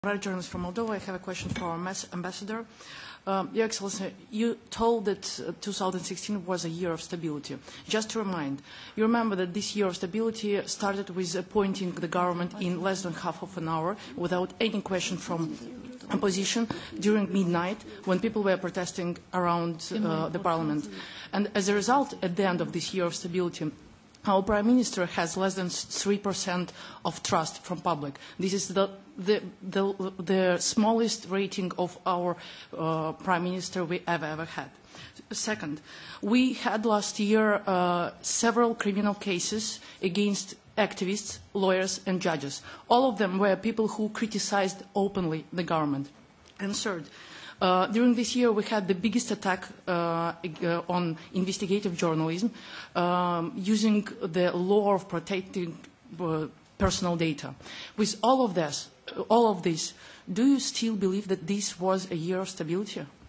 Journalist from Moldova. I have a question for our ambassador. Your Excellency, you told that 2016 was a year of stability. Just to remind, you remember that this year of stability started with appointing the government in less than half of an hour without any question from opposition during midnight when people were protesting around the parliament. And as a result, at the end of this year of stability, our Prime Minister has less than 3% of trust from public. This is the smallest rating of our Prime Minister we ever had. Second, we had last year several criminal cases against activists, lawyers and judges. All of them were people who criticized openly the government. And third, during this year, we had the biggest attack on investigative journalism using the law of protecting personal data. With all of this, do you still believe that this was a year of stability?